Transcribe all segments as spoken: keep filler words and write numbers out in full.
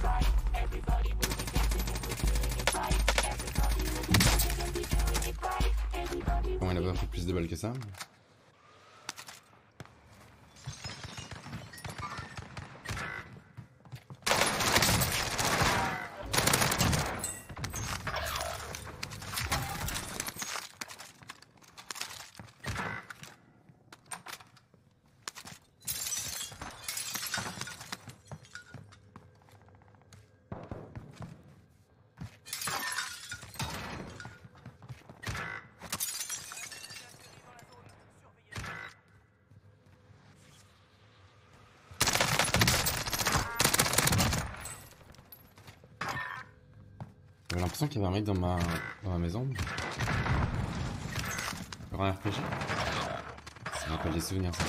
Comment il a pas fait plus de balles que ça? J'avais l'impression qu'il y avait un mec dans ma, dans ma maison. Encore un R P G. Ça me rappelle des souvenirs ça.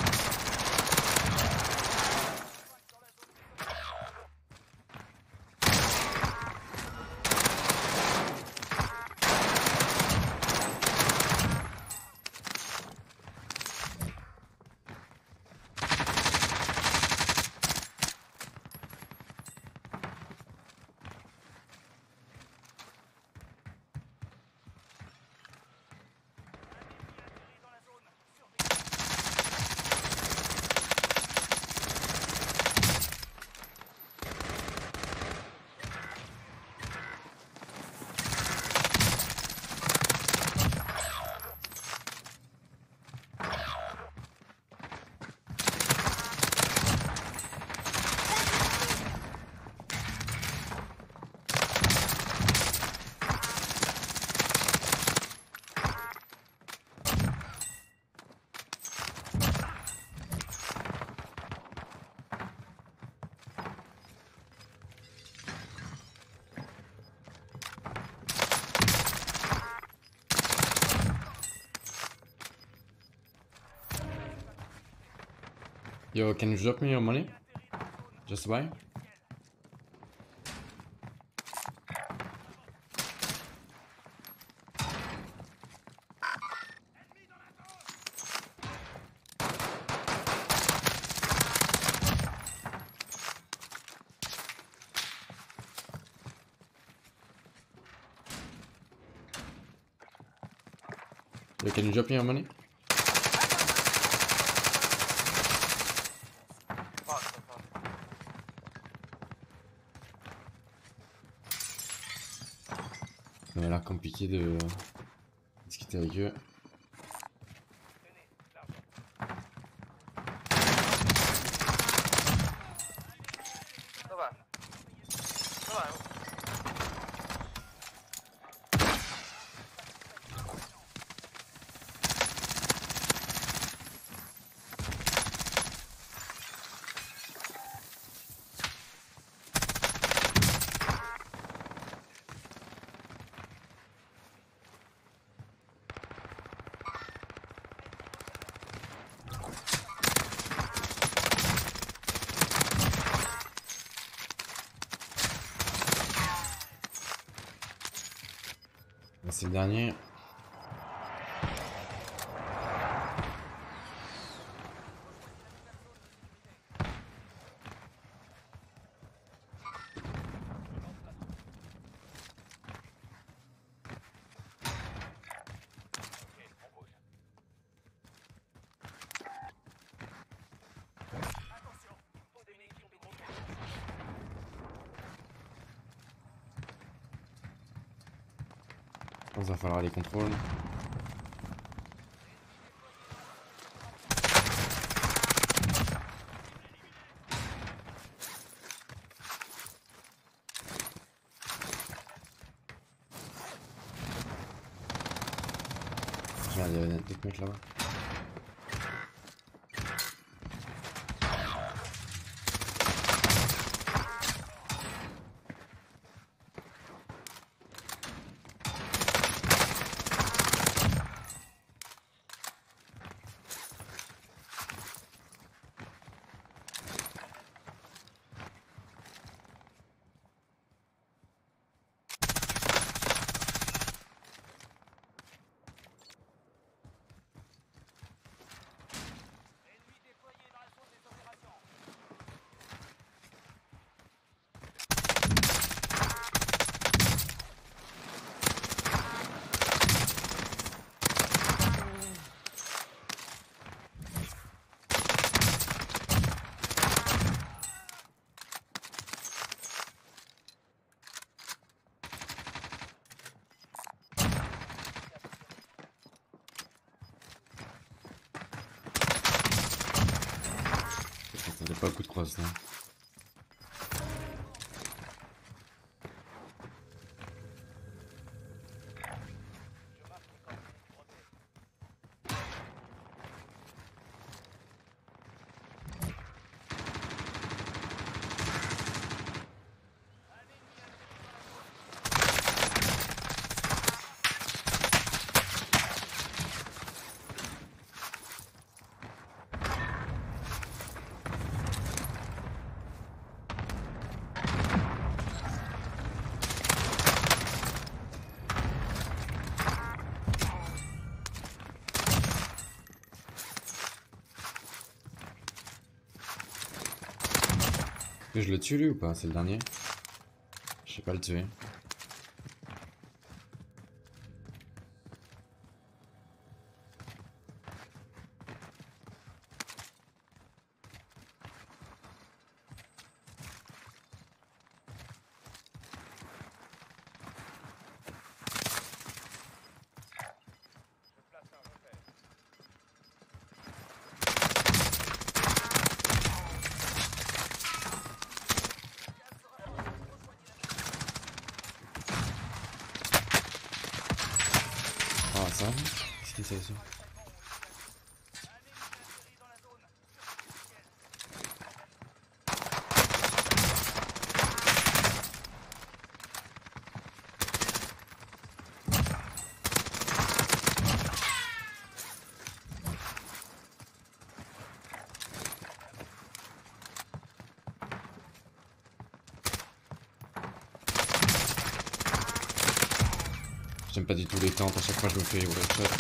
Yo, can you drop me your money? Just buy? Yo, can you drop me your money? Ça m'a l'air compliqué de discuter avec eux. C'est le dernier. Je pense qu'il va falloir les contrôles. Regarde, il y a d'autres mecs là-bas. pas coup de crosse là. Mais je le tue lui ou pas? C'est le dernier? Je sais pas le tuer. Ah ça? Qu'est-ce qu'il fait ça? J'aime pas du tout les tentes, à chaque fois je me fais one shot.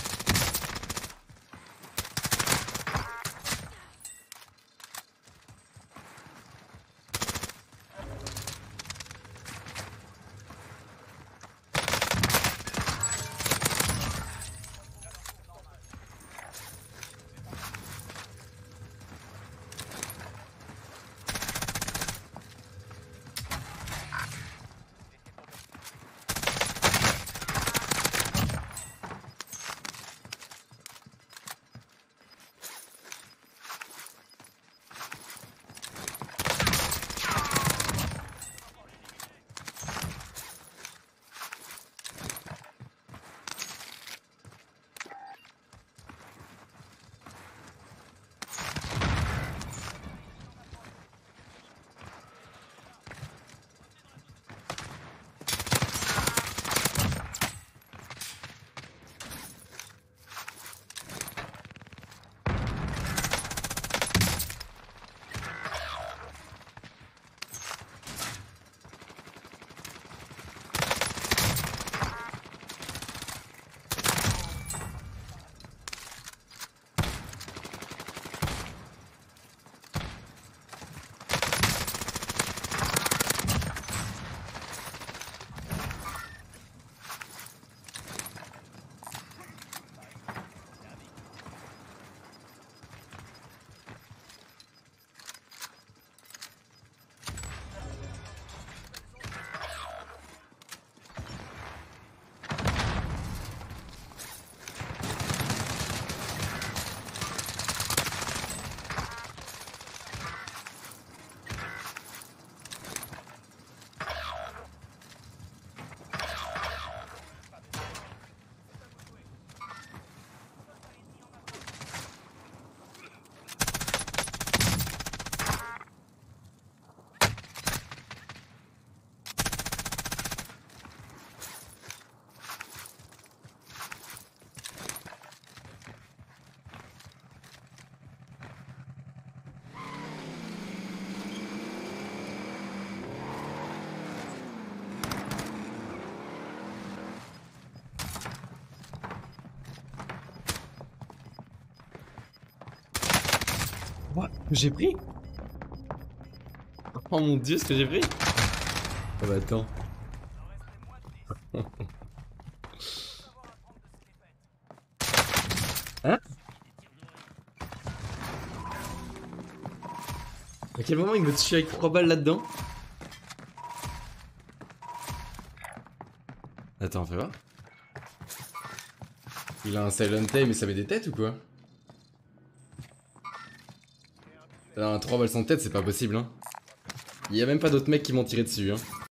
What? J'ai pris? Oh mon dieu, ce que j'ai pris? Oh bah attends. Hein? À quel moment il me tue avec trois balles là-dedans? Attends, fais voir. Il a un silent aim mais ça met des têtes ou quoi? Non, trois balles sans tête, c'est pas possible, hein. Il y a même pas d'autres mecs qui m'ont tiré dessus, hein.